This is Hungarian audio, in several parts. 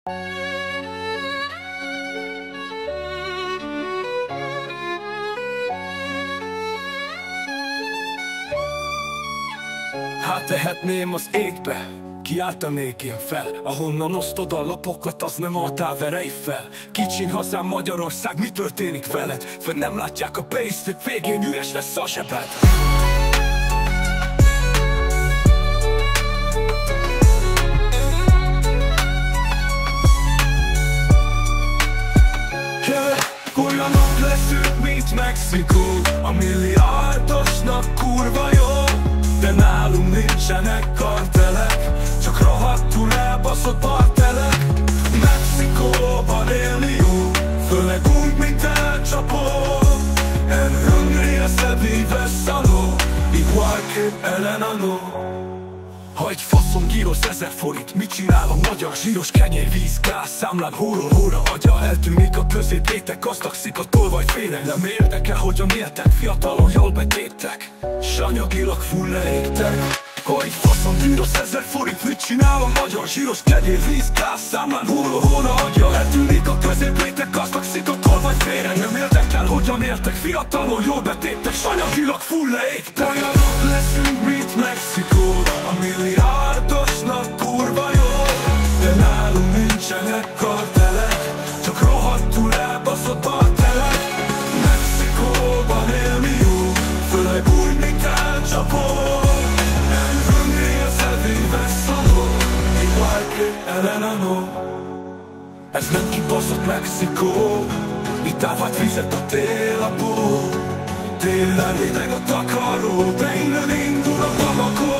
Hát tehetném az égbe, kiáltanék én fel, ahonnan osztod a lapokat, az nem a táverei fel. Kicsin hazám Magyarország, mi történik veled? Fönn nem látják a pénzt, végén üres lesz a zsebed. Olyanok leszünk, mint Mexikó, a milliárdosnak kurva jó. De nálunk nincsenek kartelek, csak rohadtul elbaszott bartelek. Mexikóban élni jó, főleg úgy, mint elcsapó. En hungría se vive sano, igual que el enano. Ha egy faszom gyros 1000 forint, mit csinál a magyar zsíros kenyér, víz, gáz számlán hóra agya eltűnik a középréteg, gazdag szikatól vagy félre. Nem érdekel, hogyan éltek, fiatalon jól betétek, s anyagilag full leégtek. Ha egy faszom gyros 1000 forint, mit csinál a magyar zsíros kenyér, víz, gáz számlán hóra agya eltűnik a középréteg, gazdag szikatól vagy félre. Nem érdekel, hogyan éltek, fiatalon jól betétek, s anyagilag full leégtek. Olyanok leszünk, mint Mexikó, a milliárdosnak kurva jó. De nálunk nincsenek kartelek, csak rohadtul elbaszott bartelek. Mexikóban élni jó, főleg úgy, mint elcsapó. En hungría se vive sano, igual que el enano. Ez nem kibaszott Mexikó, itt ávát vizet a tél a bó. Télen hideg a takaró, de innen indul a Bamako.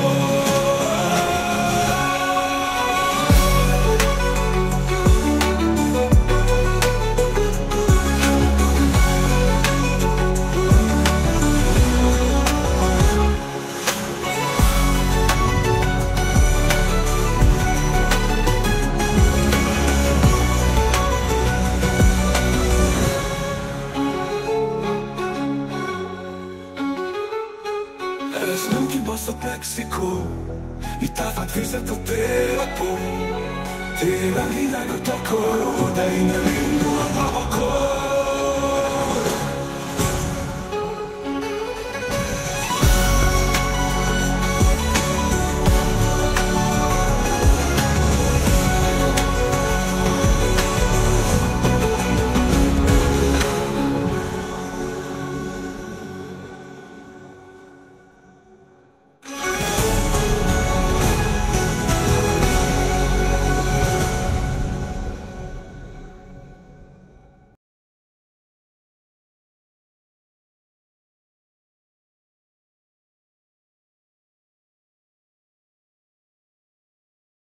Ez nem kibaszott Mexikó, itt ávát vizet a tél a bó. Télen hideg a takaró, de innen indul a Bamako.